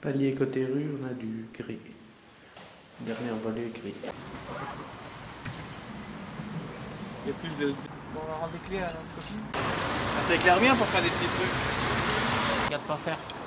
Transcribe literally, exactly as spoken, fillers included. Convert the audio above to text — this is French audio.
Palier côté rue, on a du gris. Dernier volet gris. Il y a plus de... Bon, on va rendre des clés à notre copine. Ah, ça éclaire bien pour faire des petits trucs. Regarde pas faire.